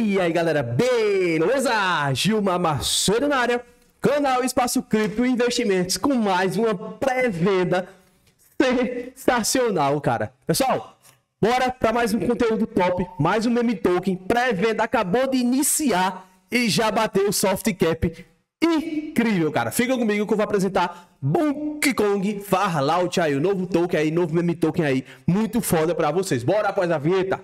E aí galera, beleza? Gilmar Macedo na área, canal Espaço Cripto Investimentos com mais uma pré-venda sensacional, cara. Pessoal, bora para mais um conteúdo top, mais um meme token, pré-venda acabou de iniciar e já bateu o soft cap. Incrível, cara. Fica comigo que eu vou apresentar Bonk Kong Farlaut aí, o novo token aí, novo meme token aí, muito foda para vocês. Bora após a vinheta.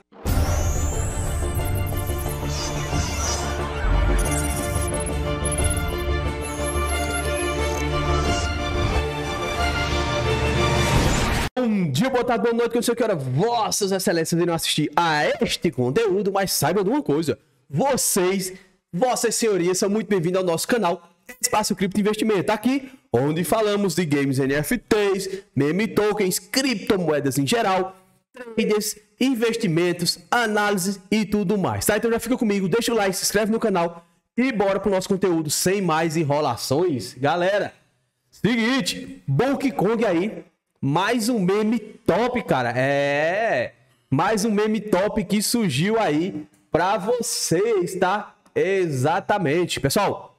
Bom dia, boa tarde, boa noite, que eu não sei que hora vossas excelências irão assistir a este conteúdo, mas saibam de uma coisa, vossas senhorias são muito bem-vindos ao nosso canal Espaço Cripto Investimento, aqui onde falamos de games NFTs, meme tokens, criptomoedas em geral, traders, investimentos, análise e tudo mais, tá? Então já fica comigo, deixa o like, se inscreve no canal e bora pro nosso conteúdo sem mais enrolações. Galera, seguinte, Bonk Kong aí, mais um meme top, cara. Mais um meme top que surgiu aí pra vocês, tá? Exatamente. Pessoal,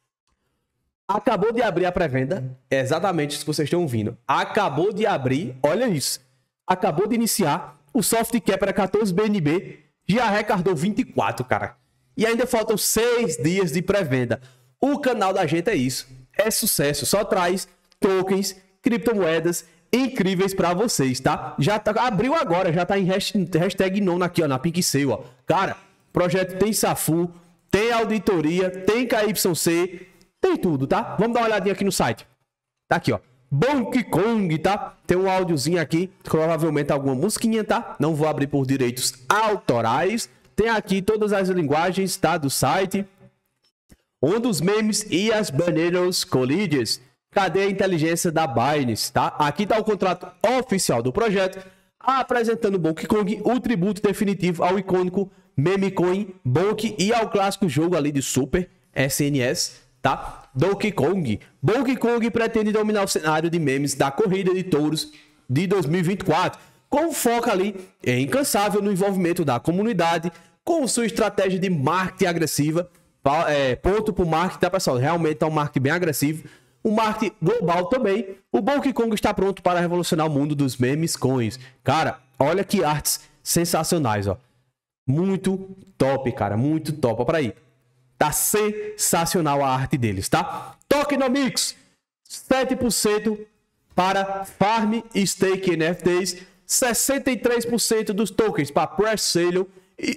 acabou de abrir a pré-venda. É exatamente isso que vocês estão ouvindo. Acabou de abrir, olha isso. Acabou de iniciar. O soft cap era 14 BNB. Já arrecadou 24, cara. E ainda faltam 6 dias de pré-venda. O canal da gente é isso. É sucesso. Só traz tokens, criptomoedas incríveis para vocês, tá? Já tá, abriu agora, já tá em hashtag nono aqui, ó, na PicSale, ó. Cara, projeto tem SAFU, tem auditoria, tem KYC, tem tudo, tá? Vamos dar uma olhadinha aqui no site. Tá aqui, ó. Bonk Kong, tá? Tem um áudiozinho aqui, provavelmente alguma musiquinha, tá? Não vou abrir por direitos autorais. Tem aqui todas as linguagens, tá? Do site. Um dos memes e as bandeiras collides. Cadê a inteligência da Binance, tá? Aqui tá o contrato oficial do projeto, apresentando Bonk Kong, o tributo definitivo ao icônico meme coin Bonk e ao clássico jogo ali de Super SNS, tá? Donkey Kong. Bonk Kong pretende dominar o cenário de memes da corrida de touros de 2024, com foco ali incansável no envolvimento da comunidade, com sua estratégia de marketing agressiva, ponto pro marketing, tá, pessoal? Realmente é um marketing bem agressivo. O marketing global também. O Bonk Kong está pronto para revolucionar o mundo dos memes coins. Cara, olha que artes sensacionais, ó. Muito top, cara. Muito top. Ó, pra aí. Tá sensacional a arte deles, tá? Tokenomics. 7% para Farm Stake NFTs. 63% dos tokens para Pre-Sale. E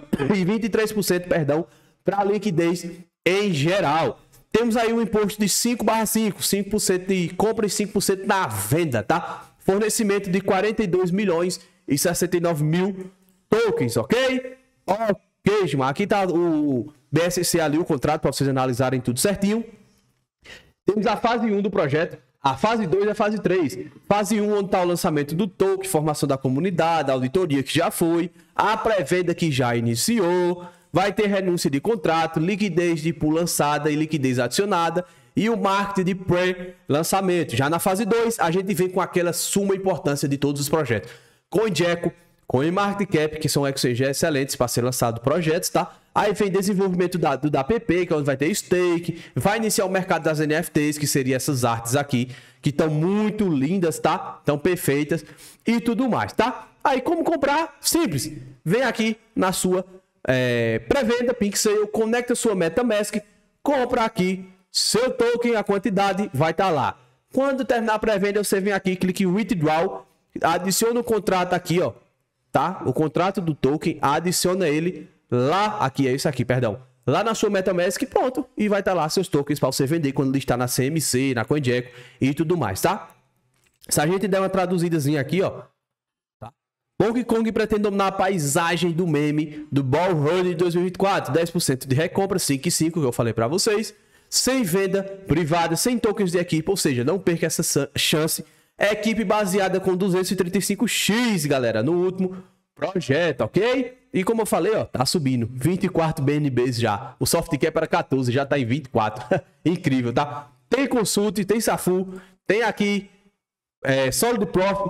23%, perdão, para liquidez em geral. Temos aí um imposto de 5/5, 5% de compra e 5% na venda, tá? Fornecimento de 42 milhões e 69 mil tokens, ok? Ok, Gilmar. Aqui tá o BSC ali, o contrato, para vocês analisarem tudo certinho. Temos a fase 1 do projeto, a fase 2 e a fase 3. Fase 1, onde tá o lançamento do token, formação da comunidade, a auditoria que já foi, a pré-venda que já iniciou. Vai ter renúncia de contrato, liquidez de pool lançada e liquidez adicionada e o marketing de pré-lançamento. Já na fase 2, a gente vem com aquela suma importância de todos os projetos. CoinGecko, CoinMarketCap, que são exchanges excelentes para ser lançado projetos, tá? Aí vem desenvolvimento do DAPP, que é onde vai ter stake. Vai iniciar o mercado das NFTs, que seriam essas artes aqui, que estão muito lindas, tá? Estão perfeitas e tudo mais, tá? Aí como comprar? Simples. Vem aqui na sua pré-venda, PicSale, conecta sua MetaMask, compra aqui seu token, a quantidade vai estar lá. Quando terminar a pré-venda, você vem aqui, clique em Withdraw, adiciona o contrato aqui, ó, tá? O contrato do token, adiciona ele lá, aqui, é isso aqui, perdão, lá na sua MetaMask, pronto, e vai estar lá seus tokens para você vender quando ele está na CMC, na CoinGecko e tudo mais, tá? Se a gente der uma traduzidazinha aqui, ó, Bonk Kong pretende dominar a paisagem do meme do Bull Run de 2024. 10% de recompra, 5,5, que eu falei para vocês. Sem venda privada, sem tokens de equipe, ou seja, não perca essa chance. É equipe baseada com 235x, galera, no último projeto, ok? E como eu falei, ó, tá subindo. 24 BNBs já. O soft cap era 14, já tá em 24. Incrível, tá? Tem consulte, tem SAFU, tem aqui Solid Profit.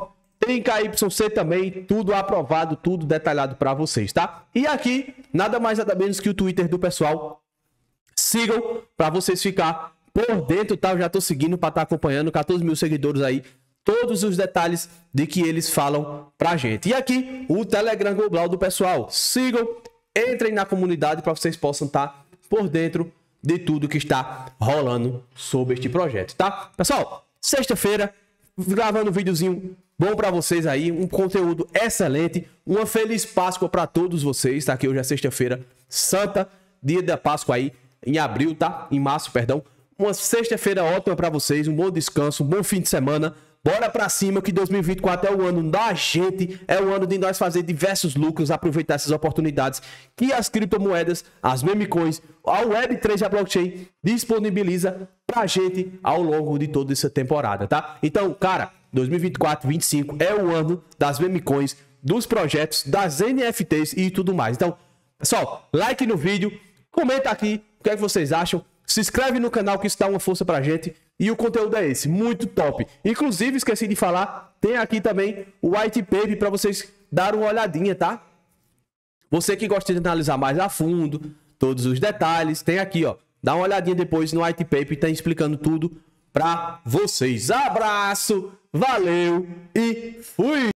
Tem KYC também, tudo aprovado, tudo detalhado para vocês, tá? E aqui, nada mais nada menos que o Twitter do pessoal. Sigam para vocês ficar por dentro, tá? Eu já tô seguindo para estar acompanhando, 14 mil seguidores aí. Todos os detalhes de que eles falam pra gente. E aqui, o Telegram Global do pessoal. Sigam, entrem na comunidade para vocês possam estar por dentro de tudo que está rolando sobre este projeto, tá? Pessoal, sexta-feira, gravando um videozinho bom para vocês aí, um conteúdo excelente. Uma feliz Páscoa para todos vocês, tá? Que hoje é sexta-feira santa, dia da Páscoa aí, em abril, tá? Em março, perdão. Uma sexta-feira ótima para vocês, um bom descanso, um bom fim de semana. Bora pra cima que 2024 é o ano da gente, é o ano de nós fazer diversos lucros, aproveitar essas oportunidades que as criptomoedas, as meme coins, a Web3 e a blockchain disponibiliza pra gente ao longo de toda essa temporada, tá? Então, cara, 2024, 2025 é o ano das meme coins, dos projetos, das NFTs e tudo mais. Então, pessoal, like no vídeo, comenta aqui o que é que vocês acham. Se inscreve no canal que isso dá uma força pra gente. E o conteúdo é esse, muito top. Inclusive, esqueci de falar, tem aqui também o white paper para vocês darem uma olhadinha, tá? Você que gosta de analisar mais a fundo, todos os detalhes, tem aqui, ó. Dá uma olhadinha depois no white paper, tá explicando tudo pra vocês. Abraço, valeu e fui!